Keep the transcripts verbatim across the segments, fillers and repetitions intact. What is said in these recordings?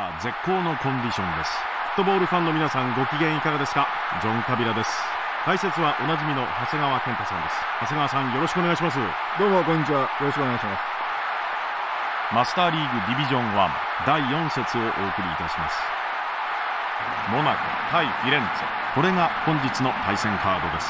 は絶好のコンディションです。フットボールファンの皆さん、ご機嫌いかがですか。ジョン・カビラです。解説はおなじみの長谷川健太さんです。長谷川さん、よろしくお願いします。 どうもこんにちは、よろしくお願いします。 マスターリーグディビジョンワンだいよん節をお送りいたします。モナコ対フィレンツェ、これが本日の対戦カードです。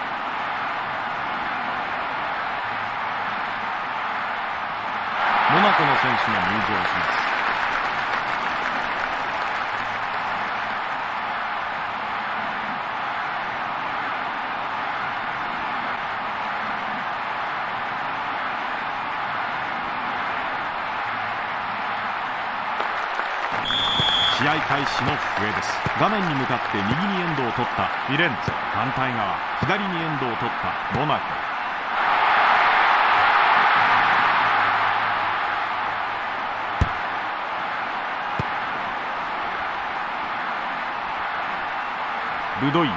モナコの選手が入場します。試合開始の笛です。画面に向かって右にエンドを取ったフィレンツェ、反対側左にエンドを取ったモナコ。ルドイヤ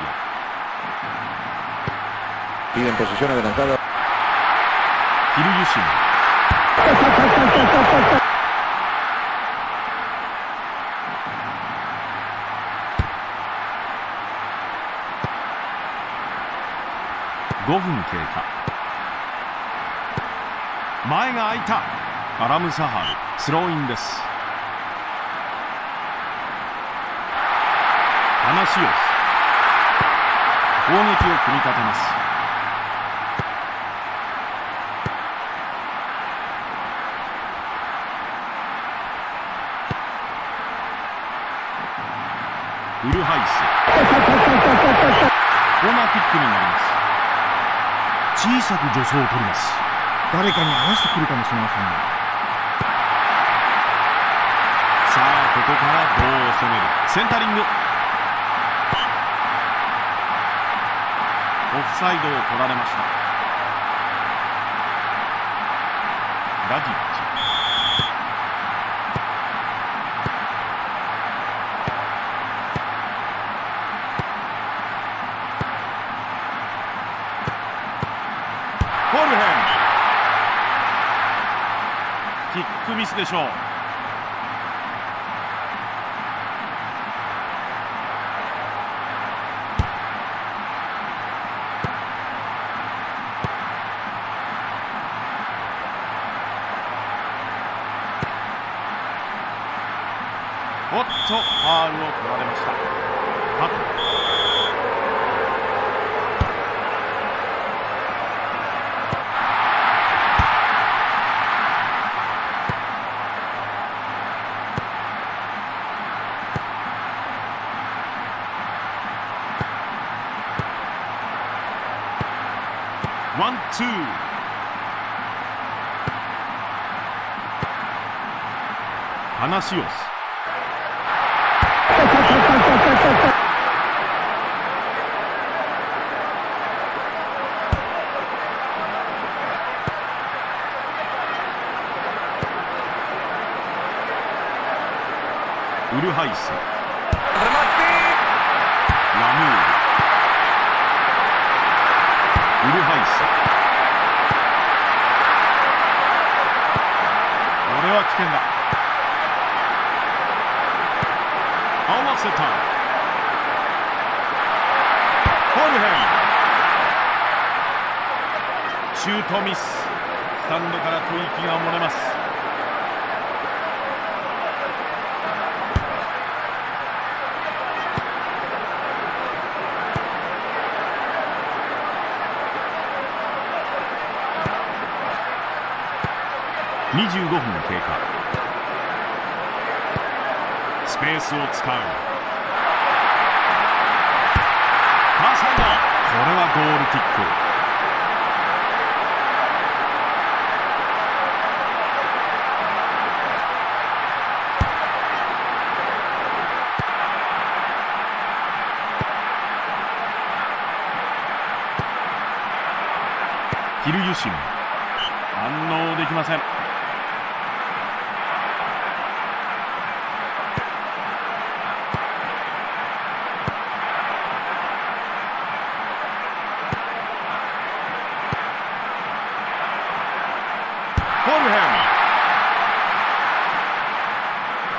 piden posición adelantada. ヒルユシム、ごふん経過。前が空いた。アラムサハル、スローインです。パナシオス、攻撃を組み立てます。ウルハイス、コーナーキックになります。小さく助走を取ります。 誰かに合わせてくるかもしれませんね。 さあ、ここからどう攻める。センタリング、オフサイドを取られました。ラジッチ、ホルヘン、キックミスでしょう。おっと、ファールを取られました。ハト、ワンツー、パナシオス、ウルハイス、ラムール、ウルハイス、これは危険だ。合わせた。ホルヘン、シュートミス。スタンドから吐息が漏れます。にじゅうごふん経過。スペースを使う。ファーサイド、これはゴールキック。ヒルユシム、反応できません。ホルヘン、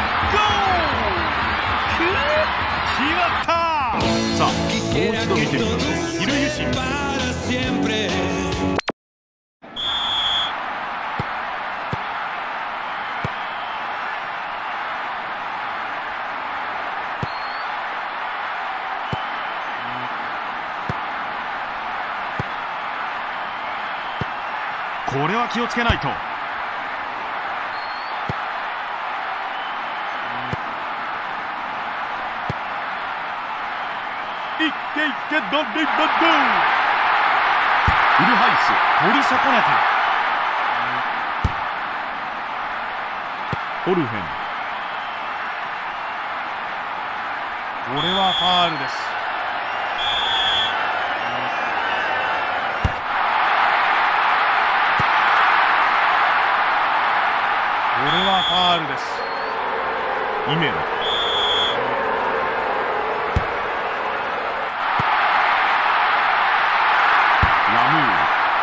ゴール決まった。さあもう一度見てみましょう。ヒルユシン。これは気をつけないと。いっていってドリブル。ウルハイス取り損ねた。オルフェン。これはファールです。これはファールです。イメロ。ラムール。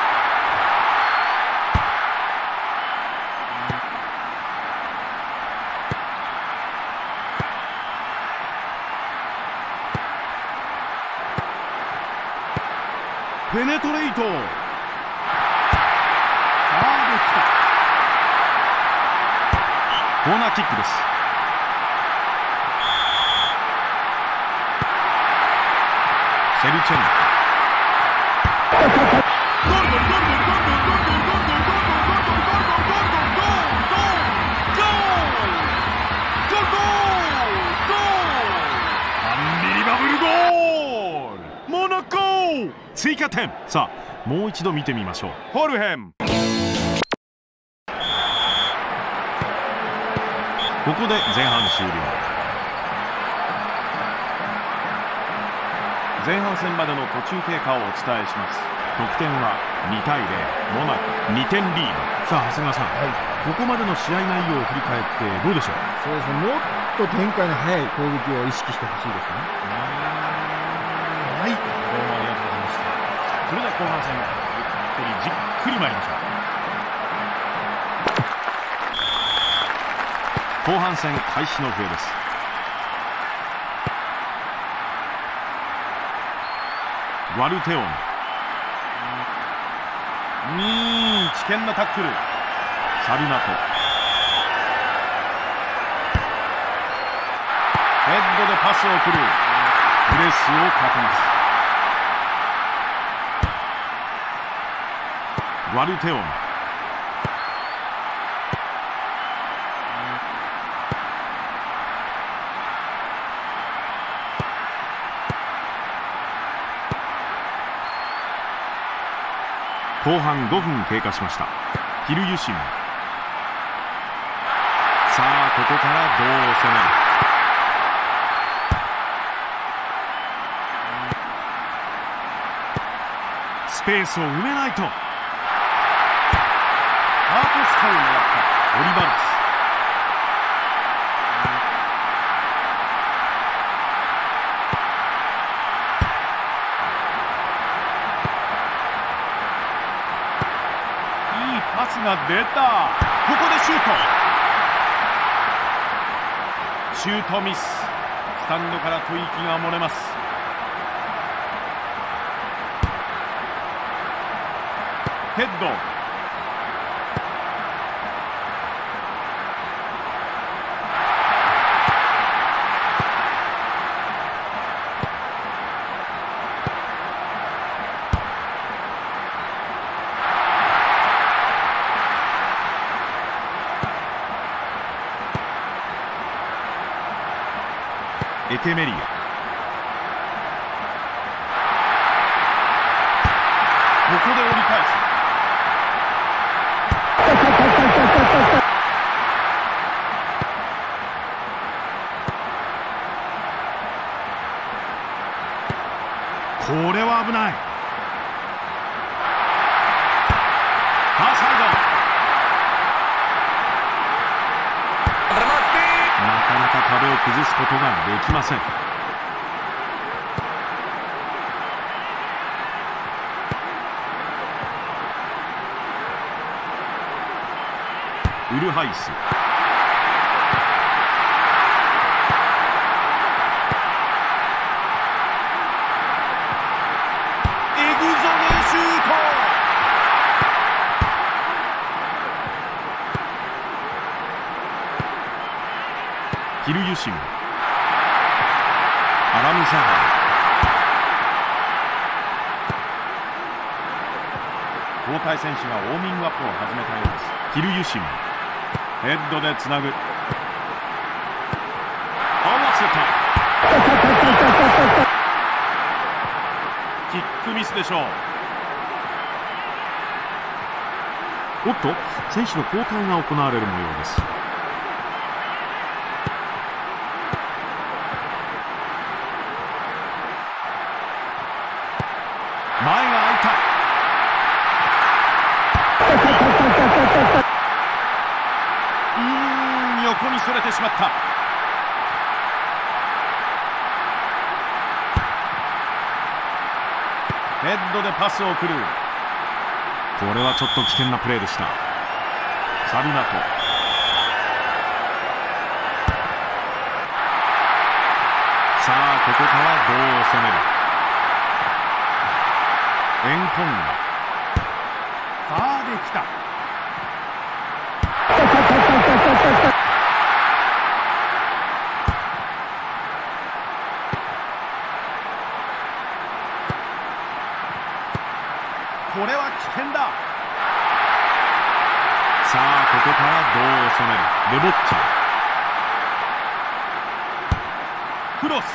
ペネトレイト。コーナーキックです。セルチェンコ。アンビリバブルゴール。モナコ追加点。さあもう一度見てみましょう。ホルヘム。ここで前半終了。前半戦までの途中経過をお伝えします。得点はにたいゼロ、モナコにてんリード。さあ長谷川さん、はい、ここまでの試合内容を振り返ってどうでしょう。 そうですね、もっと展開の速い攻撃を意識してほしいですね。 はい、どうもありがとうございました。それでは後半戦ゆっくりじっくり参りましょう。後半戦開始の笛です。ワルテオン。うーん危険なタックル。サルナト。ヘッドでパスを送る。プレスをかけます。ワルテオン。後半ごふん経過しました。ヒルユシン。さあここからどう攻める。スペースを埋めないと。ハートスカを狙ったオリバルス。パスが出た。ここでシュート。シュートミス。スタンドから吐息が漏れます。ヘッド。 エケメリア、ここで折り返す。これは危ない。ファーサイド、なかなか壁を崩すことができません。ウルハイス、エグゾネシュート。キルユシム、アラムサハ、交代選手がウォーミングアップを始めたようです。キルユシム、ヘッドでつなぐ、合わせた。キックミスでしょう。おっと、選手の交代が行われる模様です。前が空いた。うーん、横にそれてしまった。ヘッドでパスを送る。これはちょっと危険なプレーでした。サビナト、さあここからどう攻める。エンコンガ、ファーできた。これは危険だ。さあここからどう攻める。レボッチャ、クロス、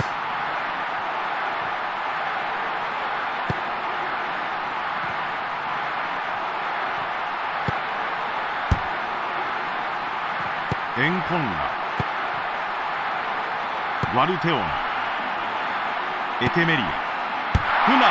エンコンガ、ワルテオナ、エケメリア、フナン、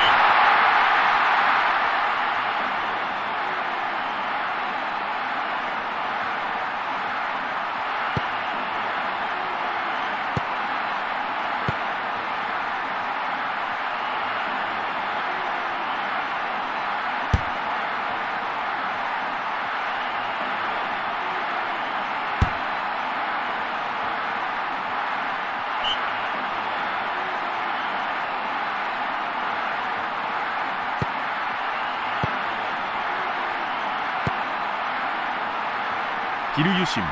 キルユシム、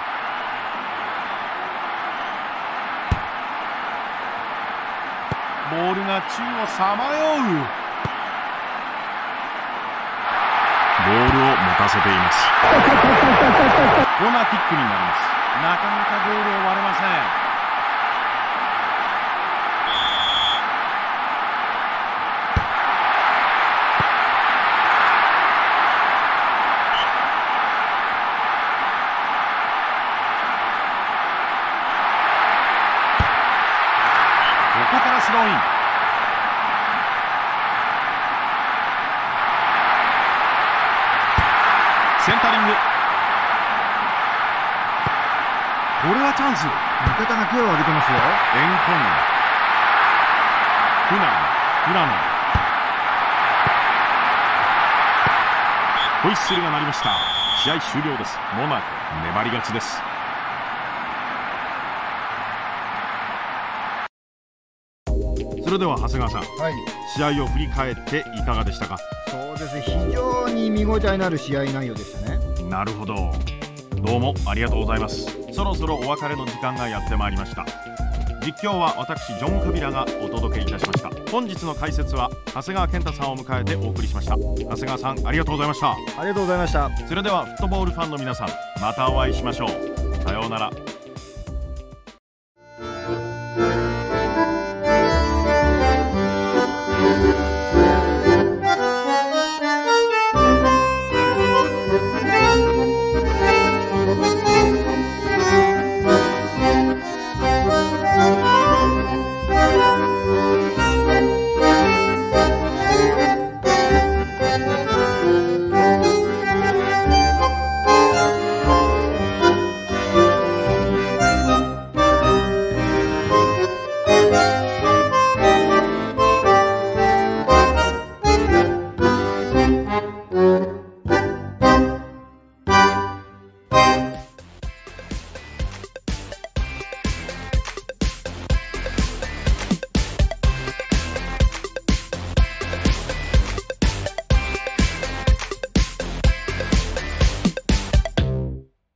ボールが宙をさまよう。ボールを持たせています。コーナーキックになります。なかなかゴールを割れません。ここからスローイン。センタリング。これはチャンス。 味方が手を挙げてますよ。 エンコンガ、フナン、フラノン、ホイッスルが鳴りました。試合終了です。モナコ粘り勝ちです。それでは長谷川さん、 はい、 試合を振り返っていかがでしたか？ そうですね、非常に見応えのある試合内容でしたね。 なるほど、どうもありがとうございます。そろそろお別れの時間がやってまいりました。実況は私ジョン・カビラがお届けいたしました。本日の解説は長谷川健太さんを迎えてお送りしました。長谷川さん、ありがとうございました。 ありがとうございました。 それではフットボールファンの皆さん、またお会いしましょう。さようなら。